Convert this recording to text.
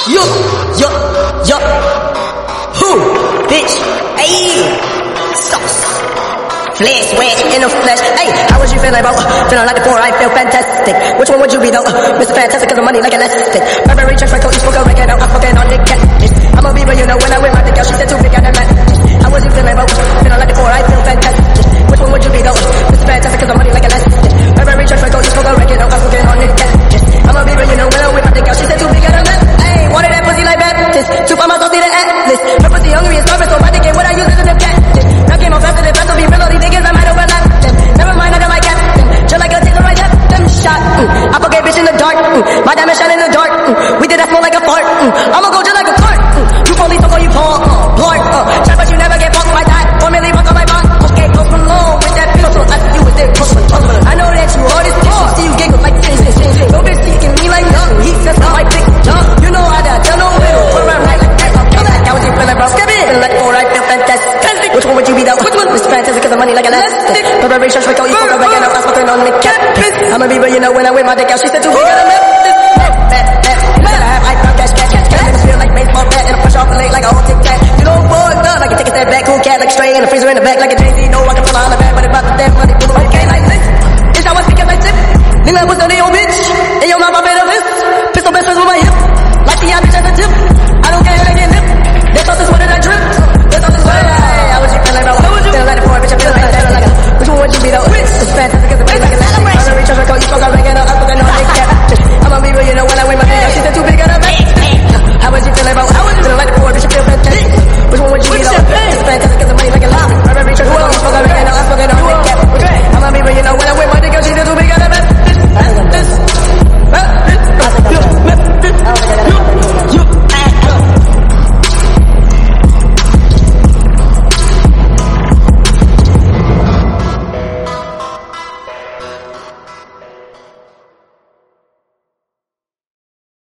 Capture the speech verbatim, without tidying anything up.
Yo, yo, yo. Who? Bitch. Ayy. Sauce. Flesh, wet in the flesh. Hey, how was you feeling, bro? Feeling like the four, I feel fantastic. Which one would you be, though? Mister Fantastic, cause the money like elastic. Burberry, church, Franco, each book, a record, I'm fucking on the cat. I'm a beaver, you know, when I wear my dick out, she said too big, I done that. How was you feeling, bro? Feeling like the four, I feel fantastic. Which one would you be, though? Mister Fantastic, cause the money like elastic. Burberry, church, Franco, each book, a record, I'm fucking on the cat. I'm a beaver, you know, when I wear my dick out, she said too big, I done that. Hey, wanted that pussy like Baptist. Two for my sauce, need an atlas. Her pussy hungry and starving, so my dick ain't what I use is a cat. Now came on faster than fast, so be real, all these niggas, I might overlap them. Never mind, I got my cat. Just like a taser, right left them shot. Mm. I forget bitch in the dark. Mm. My diamond shine in the dark. Mm. We did that smell like a fart. Mm. I'ma go just like a cart. Mm. You police, don't call you Paul. Uh, Blart. Uh. Try, but you never get fucked by that. Formally fuck on my bot. Okay, go from low with that pillow. So I see you with that puzzle. I know that you hard as fuck. See you giggle like this. No bitch seeking me like no. He says I might pick jump. You know how that. Tell no little. Put around right like that. Okay, that. How was you feeling, bro? Step in. Feeling like four, I feel fantastic. Which one would you be, though? Which one? Mister Fantastic, cause the money like elastic. Burberry, church, Franco, you fuck a record, I'm fucking on the cat. I'm a beaver, you know, when I wear my dick out, she said too big, I don't know.